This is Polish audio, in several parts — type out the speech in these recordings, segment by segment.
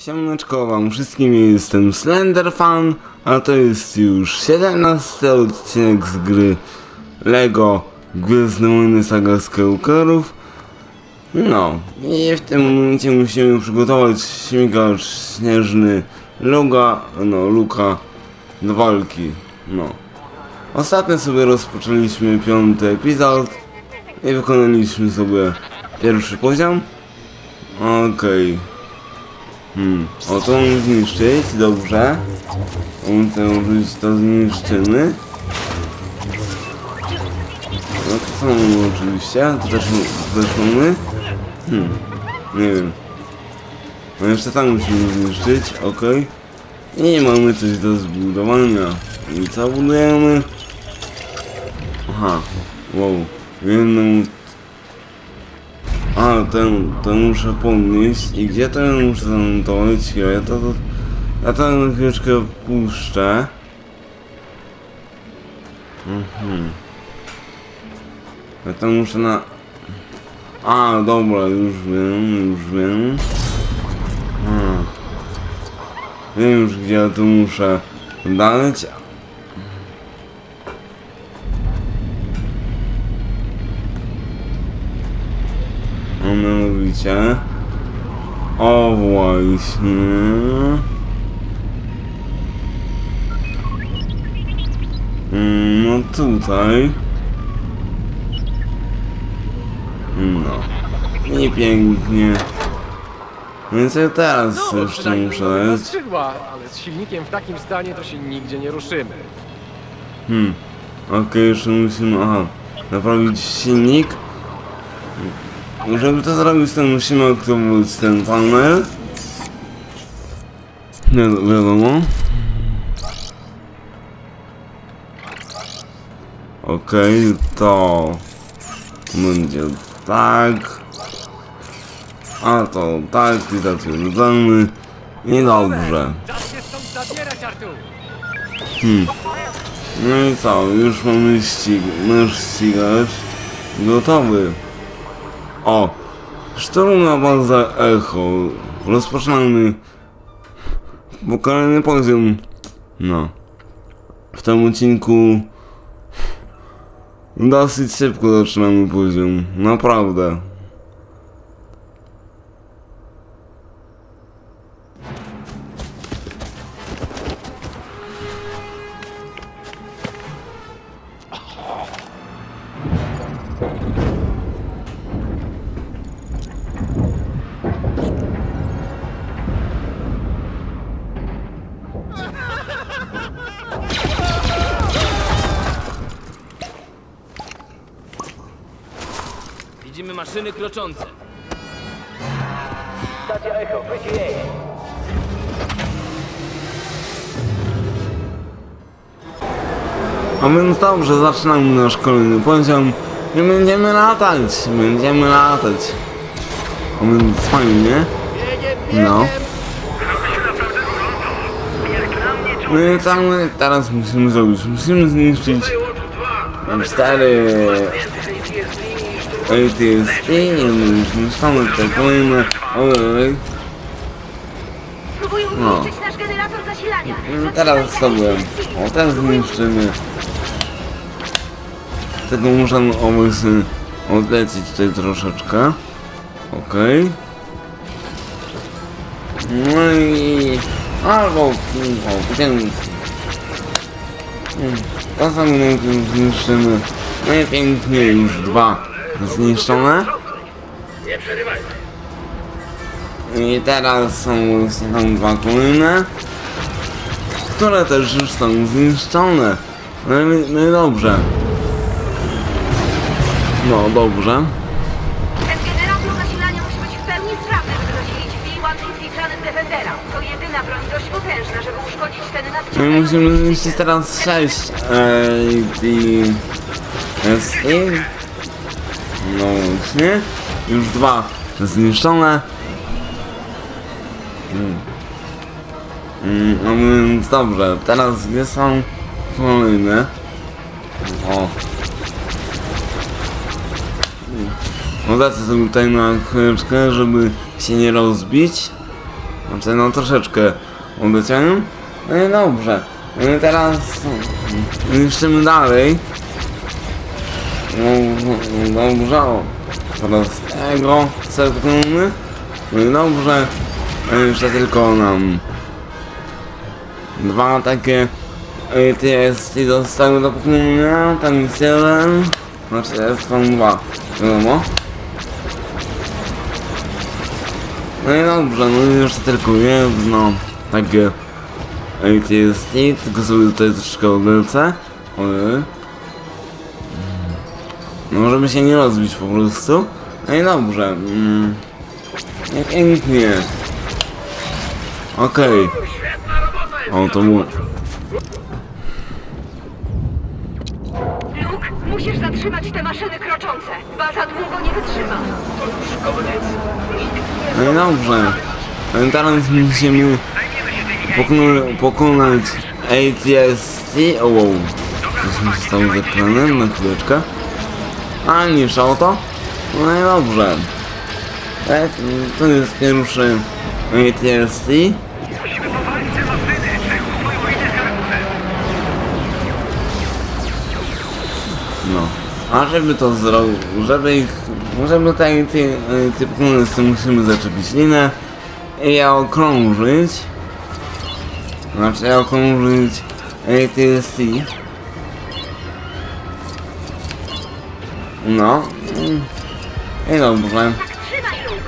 Siemaneczko wam wszystkim, jestem Slenderfan, a to jest już 17 odcinek z gry LEGO Gwiezdne Wojny Saga Skywalkerów. No i w tym momencie musimy przygotować śmigacz śnieżny Luka do walki. No. Ostatnio sobie rozpoczęliśmy 5. epizod i wykonaliśmy sobie pierwszy poziom. Okej. O, to mam zniszczyć, dobrze. To zniszczymy. No to co mamy oczywiście, to też mamy. Nie wiem. No jeszcze tam musimy zniszczyć, okej. I mamy coś do zbudowania. I co budujemy? Aha, wow, jedną... A, ten muszę podnieść. I gdzie to ja muszę zamontować? Ja to na chwileczkę puszczę. Ja to muszę na... A, dobra, już wiem. Wiem już, gdzie ja to muszę dać. A mianowicie... O właśnie... No tutaj... No... I pięknie... Więc ja teraz jeszcze muszę dać... skrzydła, ale z silnikiem w takim stanie to się nigdzie nie ruszymy. Okej, jeszcze musimy... Aha... Naprawić silnik. Żeby to zrobić, to musimy aktywować ten panel. Wiadomo. Okej, to będzie tak. A to tak, i zatwierdzamy. I dobrze. No i co, już mamy ścigacz gotowy. O! Szturmowa baza Echo. Rozpoczynamy kolejny poziom. No. W tym odcinku dosyć szybko zaczynamy poziom. Naprawdę. Widzimy maszyny kroczące. Stacja Echo, chwyci jej. A więc dobrze, zaczynamy nasz kolejny poziom i będziemy latać. A więc fajnie. No. No i co my teraz musimy zrobić? Musimy zniszczyć 4 ATST, zniszczone te kolejne. No. Teraz sobie ten zniszczymy. Tego muszę obecnie odlecieć tutaj troszeczkę. Okej. No i... Albo... To samo zniszczymy. No i pięknie, już 2 zniszczone. I teraz są właśnie tam 2 kolejne, które też już są zniszczone. No i dobrze. No dobrze. Ten generator zasilania musi być w pełni sprawny, żeby zasilić V1 Infiltrated Defendera. To jedyna broń dość potężna, żeby uszkodzić ten nadciągający... My musimy zniszczyć teraz 6 SI. No właśnie. Już 2 zniszczone. No więc dobrze, teraz gdzie są kolejne? O. Odlecę sobie tutaj na chwileczkę, żeby się nie rozbić. Znaczy no troszeczkę odleciałem. No i dobrze. No i teraz niszczymy dalej. No dobrze, o. Teraz tego zepchniemy. No i dobrze. Jeszcze tylko nam dwa takie ATST zostały do pokonania. Tam jest jeden. Znaczy są dwa. Wiadomo. No i dobrze, no i jeszcze tylko jedno takie ATST, tylko sobie tutaj troszkę odlecę. No żeby się nie rozbić po prostu. No i dobrze. Pięknie. Okej. O, to było... Luke, musisz zatrzymać te maszyny kroczące. Baza długo nie wytrzyma. To już koniec. No i dobrze. No i teraz musimy pokonać ATST. O wow. Coś mi stało z ekranem na chwileczkę. A niż auto. No i dobrze. To jest pierwszy ATST. No. A żeby to zrobić, żeby te pokonać, to musimy zaczepić linę i ja okrążyć. Znaczy ja okrążyć ATST. No. I dobrze. Trzymaj, Luke.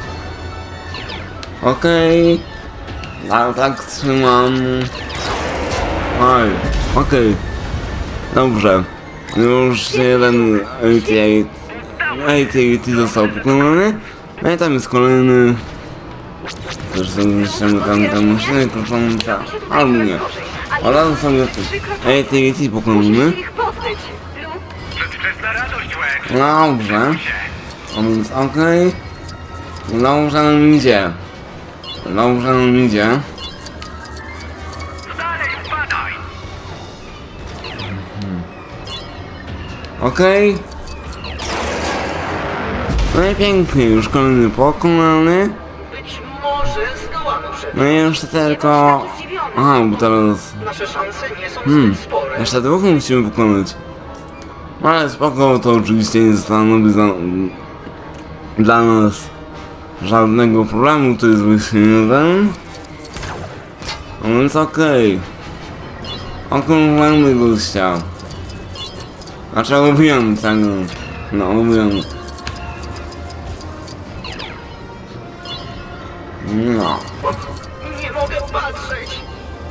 Okej. Ale tak trzymam. Oj. Okej. Dobrze. Już jeden AT został pokonany. No i tam jest kolejny. Też zniszczymy tam maszyny kroczące. Albo nie. Ale to sobie AT pokonamy. Ich pozbyć. Luke, Przedwczesna radość, Łek. Dobrze. A więc okej. Dobrze nam idzie. Dobrze nam idzie. Dalej, wpadaj. Okej. No i pięknie, już kolejny pokonany. Być może zdołamy przebiec. No i jeszcze tylko... Aha, bo teraz... Nasze szanse nie są zbyt spore. Jeszcze dwóch musimy pokonać. Ale spoko, to oczywiście nie stanowi dla nas żadnego problemu, to jest właśnie jeden. A więc okej. Okrążamy gościa. Znaczy lubiłem tego. No, lubiłem. No. Nie mogę patrzeć.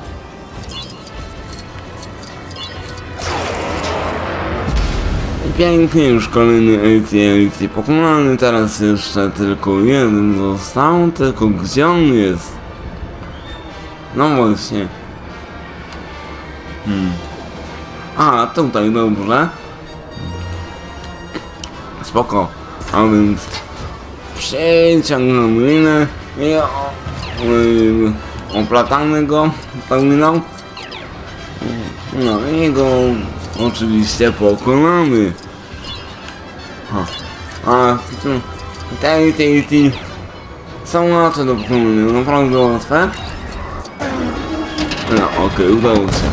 I pięknie, już kolejny AT pokonany, teraz jeszcze tylko jeden został, tylko gdzie on jest? No właśnie. A, tutaj, dobrze. Spoko. A więc przeciągnął linę i oplatamy go pełną. No i go oczywiście pokonamy. A te są łatwe do pokonania, naprawdę łatwe. No okej, udało się.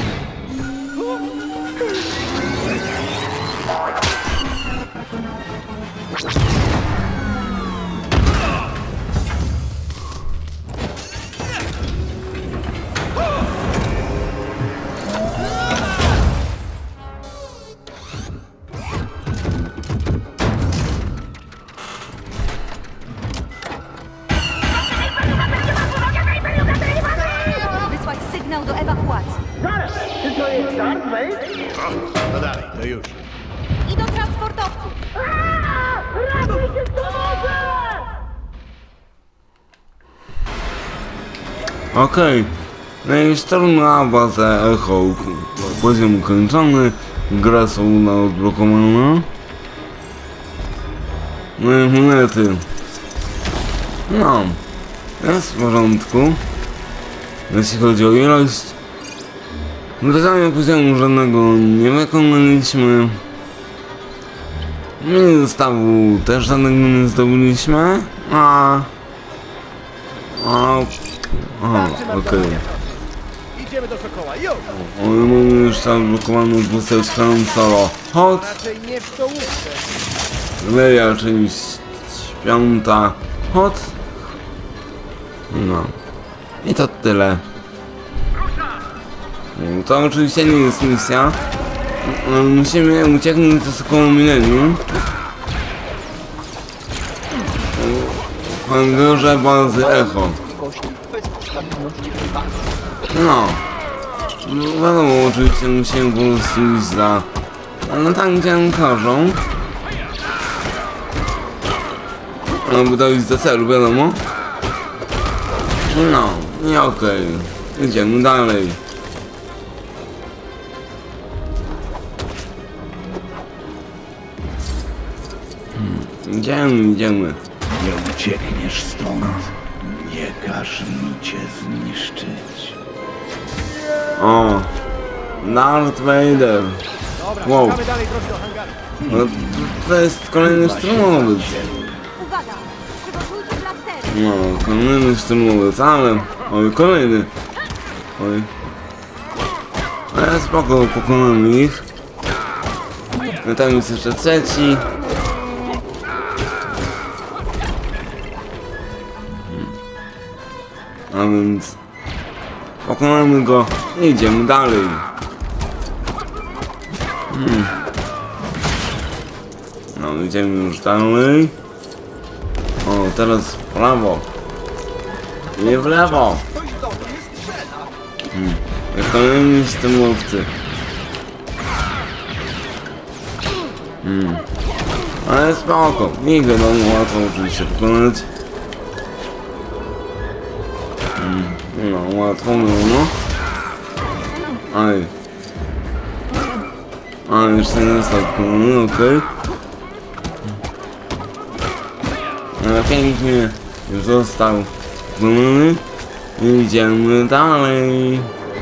Wysłać sygnał do ewakuacji. No dalej, to już. I do transportowców. Okej. No i sztorm na bazę Echo. Poziom ukończony. Gra na odblokowana. No i monety. No. Jest w porządku. Jeśli chodzi o ilość. Wyzwania poziomu żadnego nie wykonaliśmy. Mini zestawu też żadnego nie zdobyliśmy. A Aha, okej. Idziemy do Sokoła, jo! Mamy już tam blokowaną postać Han Solo. Hot! Raczej nie w stołówce. Leia, część 5. Hot! No. I to tyle. To oczywiście nie jest misja. Musimy ucieknąć do Sokoła Millennium. W hangarze bazy Echo. No. Wiadomo, oczywiście musimy po prostu iść za... Ale tam gdzie nam każą. Aby dojść do celu, wiadomo. No, i okej. Idziemy dalej. Idziemy. Nie uciekniesz stąd. Nie każ mi cię zniszczyć. O! Darth Vader. Dobra, Wow. szukamy dalej drogi do hangaru. No, to jest kolejny szturmowiec. Uwaga! Przygotujcie blastery. No, kolejny szturmowiec, ale... Oj, kolejny. Oj. Ale spoko, pokonamy ich. No tam jest jeszcze trzeci. A więc... Pokonamy go i idziemy dalej. No, idziemy już dalej. O, teraz w prawo. Nie w lewo. Kolejni szturmowcy. Ale spoko. Nie wiadomo, łatwo oczywiście pokonać. No, łatwo, no. Aj. A, jeszcze nie został pokonany, okej. Ale pięknie już został pokonany. Idziemy dalej.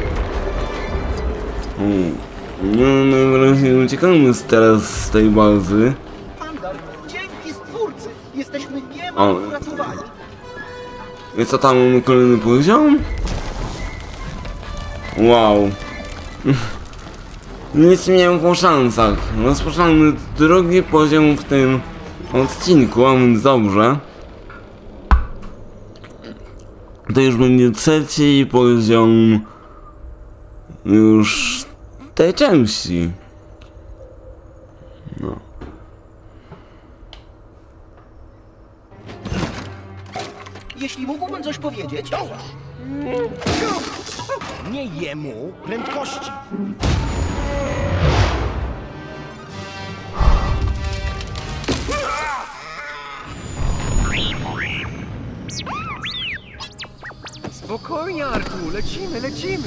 No, najwyraźniej uciekamy teraz z tej bazy. Andar, dzięki Stwórcy! Jesteśmy O. niemal uratowani. I co tam, mamy kolejny poziom? Wow. Nic nie miałem po szansach. Rozpoczynamy drugi poziom w tym odcinku, a więc dobrze. To już będzie trzeci poziom już tej części. No. Jeśli mógłbym coś powiedzieć... Nie jemu, prędkości. Spokojnie, Arku, lecimy.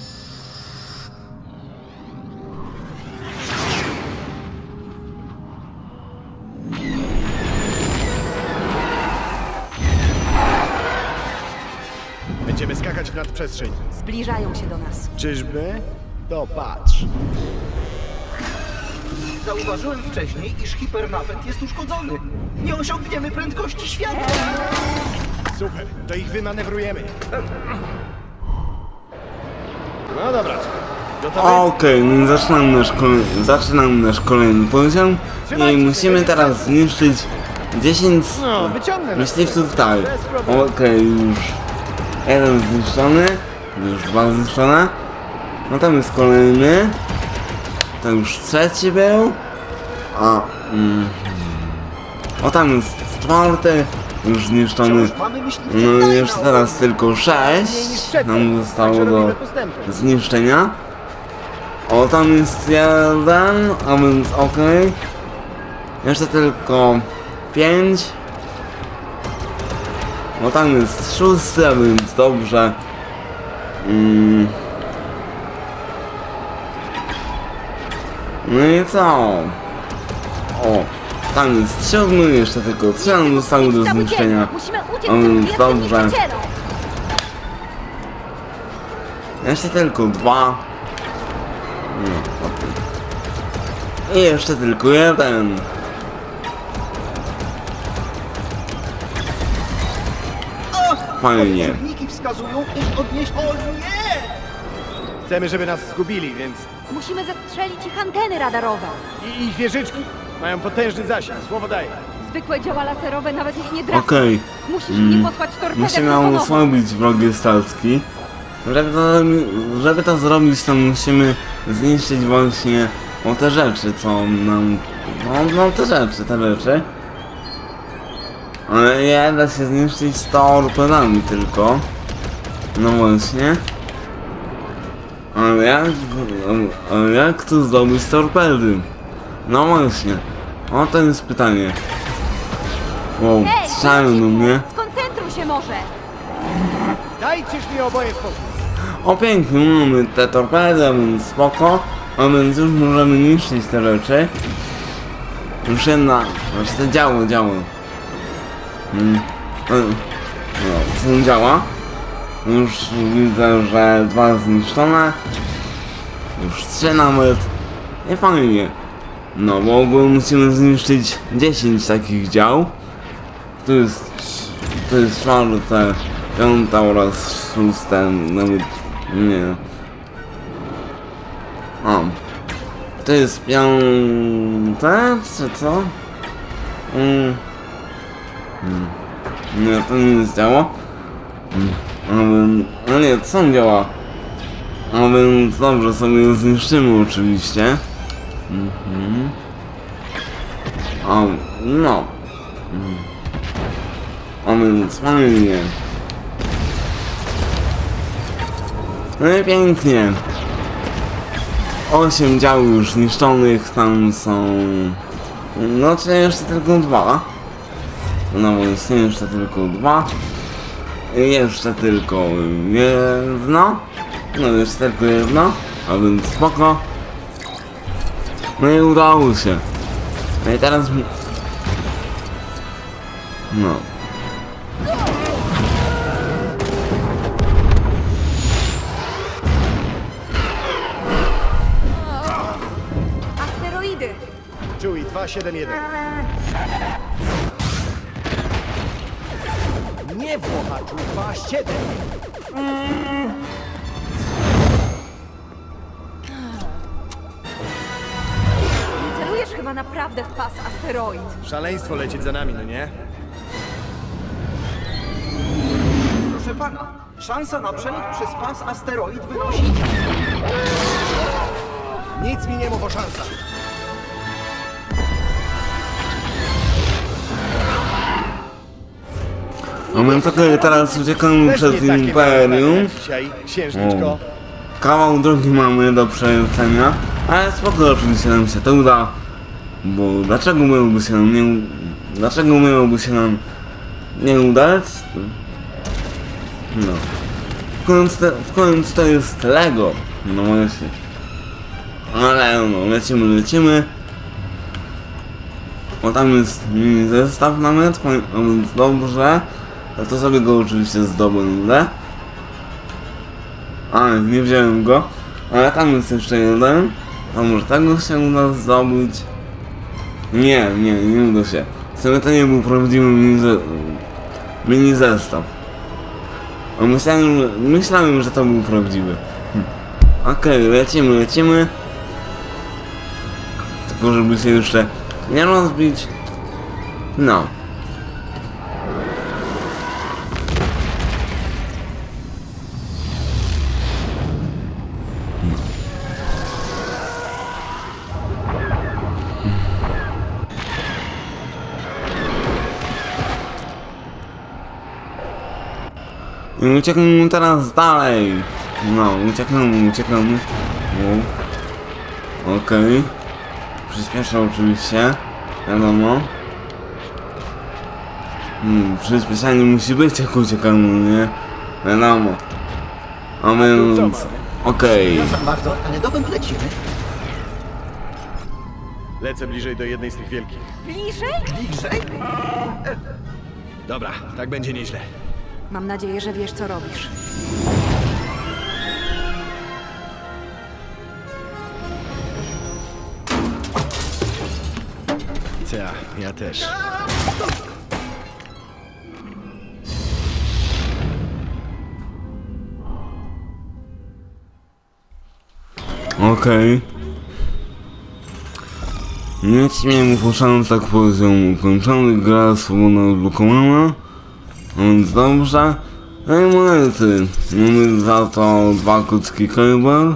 Będziemy skakać w nadprzestrzeń. Zbliżają się do nas. Czyżby? To patrz. Zauważyłem wcześniej, iż hipernapęd jest uszkodzony. Nie osiągniemy prędkości światła. Super, to ich wymanewrujemy. No dobra, gotowy? Okej, no zaczynamy nasz kolejny poziom i musimy teraz zniszczyć 10 No, wyciągnę nas. myśliwców, tak. Bez problemu. Okej, już jeden zniszczony, już dwa zniszczone. No tam jest kolejny. To już trzeci był. O, tam jest czwarty, już zniszczony. Mamy myśliwce No i dalej jeszcze na teraz tylko 6 nam zostało do zniszczenia. O, tam jest jeden, a więc okej. Jeszcze tylko 5. O, tam jest 6, a więc dobrze. No i co? O, tam jest 7, jeszcze tylko 3 nam zostały do zniszczenia. Musimy uciec A więc przed dobrze. nieprzyjacielom. Jeszcze tylko 2. No, okej. I jeszcze tylko 1. Fajnie. Ciągniki wskazują, iż odnieść... O nie! Chcemy, żeby nas zgubili, więc... Musimy zestrzelić ich anteny radarowe. I ich wieżyczki mają potężny zasięg, słowo daję. Zwykłe działa laserowe nawet ich nie trafią. Okej. Musisz mnie posłać torpedem Musimy protonową. osłabić wrogie statki. Żeby to zrobić, to musimy zniszczyć właśnie te rzeczy, co nam... No te rzeczy. Ale nie da się zniszczyć torpedami tylko. No właśnie. Ale jak tu zdobyć torpedy? No właśnie. O, to jest pytanie. Wow, Hej, strzelają do mnie. skoncentruj się może. Dajcież mi oboje spokój. O, pięknie, mamy te torpedy, więc spoko. A więc już możemy niszczyć te rzeczy. Już jedna, właśnie działo. No, co działa? Już widzę, że 2 zniszczone. Już 3 nawet. Nie fajnie. No, bo ogólnie musimy zniszczyć 10 takich dział. To jest 4, 5 oraz 6, nawet nie. O. To jest 5, czy co? Nie, to nie jest działo. No nie, to są działa. A więc dobrze, sobie zniszczymy oczywiście. O, no. A więc fajnie. No i pięknie. 8 dział już zniszczonych, tam są... No, czy jeszcze tylko 2. No więc nie jeszcze tylko 2. Jeszcze tylko jedno. No jeszcze tylko jedno. A więc spoko. No i udało się. No i teraz... No. Asteroidy. Chewie 271. Nie Włochaczu, 2-7. Celujesz chyba naprawdę w pas asteroid. Szaleństwo lecieć za nami, no nie? Proszę pana, szansa na przelot przez pas asteroid wynosi... Nic mi nie mów o szansach. No więc okej, teraz uciekamy Też przed nie takie Imperium. małe dzisiaj, księżniczko. Kawał drogi mamy do przejechania, ale spoko, oczywiście nam się to uda. Bo dlaczego miałoby się nam nie... Dlaczego miałoby się nam nie udać? No. W końcu to jest Lego. No właśnie. Ale no, lecimy. O, tam jest mini zestaw nawet, a więc dobrze. To sobie go oczywiście zdobędę. A, nie wziąłem go. Ale tam jest jeszcze jeden. A może tego się uda zdobyć? Nie uda się. W sumie to nie był prawdziwy mini zestaw. A myślałem, że to był prawdziwy. Okej, lecimy. Tylko żeby się jeszcze nie rozbić. No. I uciekamy teraz dalej. No, uciekamy. No. Okej. Przyspieszę oczywiście. Wiadomo. Przyspieszanie musi być, jak uciekamy, nie? Wiadomo. A więc... Okej. Przepraszam bardzo, ale dokąd lecimy? Lecę bliżej do jednej z tych wielkich. Bliżej? Dobra, tak będzie nieźle. Mam nadzieję, że wiesz, co robisz. Ja też. Okej. Nie śmiem początek poziom ukończony, gra swobodna odblokowana. Więc dobrze. No i monety. Mamy za to 2 kucki Kyber.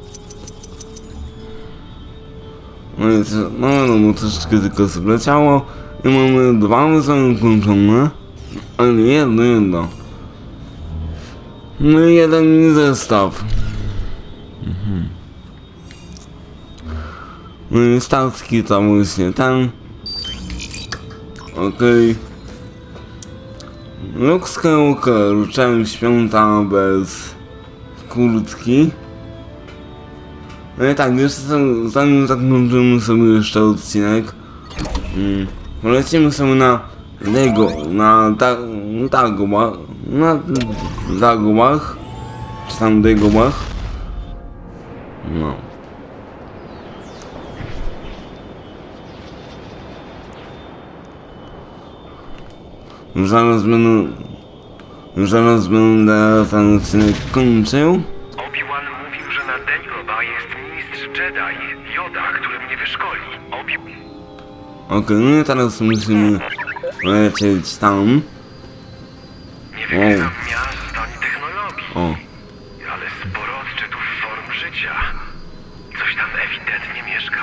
No i no troszeczkę tylko zleciało. I mamy 2 wyzwania ukończone. Ale jedno. No i 1 mini zestaw. No i statki to właśnie ten. Okej. Luke Skywalker, część 5 bez kurtki. No i tak, jeszcze zanim zakończymy sobie jeszcze odcinek, polecimy sobie na Dagobah, czy tam Dagobah. No. Zaraz będę ten odcinek kończył. Obi-Wan mówił, że na Dagobah jest mistrz Jedi, Yoda, który mnie wyszkoli. Okej, no i teraz musimy lecieć tam. Nie wyglądam miast ani technologii, O. ale sporo odczytów form życia. Coś tam ewidentnie mieszka.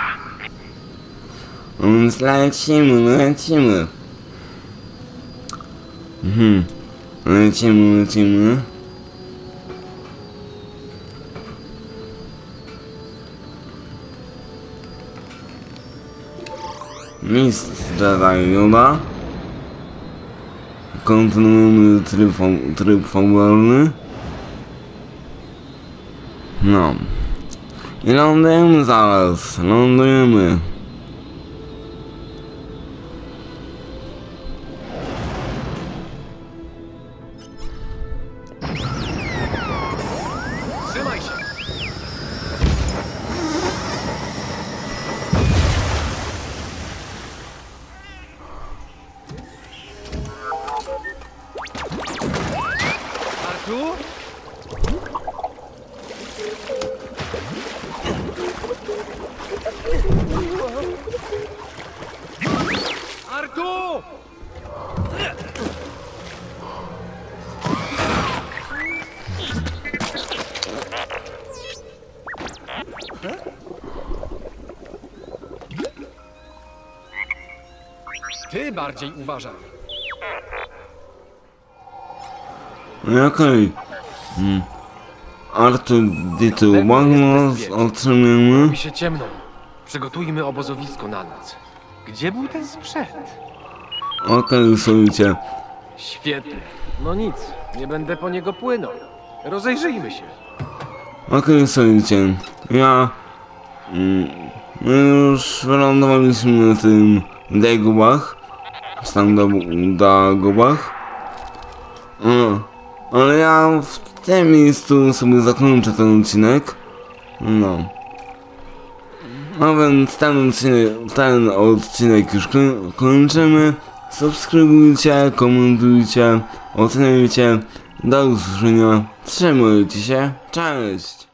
Więc lecimy. Lecimy. Mistrz Jedi Yoda. Kontynuujemy tryb fabularny. No. I lądujemy zaraz. Trzymaj się! Artu? Artu! Ty bardziej uważaj. Okej. Artu Magnus otrzymujemy. Robi się ciemno. Przygotujmy obozowisko na noc. Gdzie był ten sprzęt? Okej, słuchajcie. Świetnie. No nic, nie będę po niego płynął. Rozejrzyjmy się. Okej, słuchajcie. My już wylądowaliśmy na tym Dagobah. Czy tam Dagobah. Ale ja w tym miejscu sobie zakończę ten odcinek. No. A więc ten odcinek już kończymy. Subskrybujcie, komentujcie, oceniajcie. Do usłyszenia. Trzymajcie się. Cześć!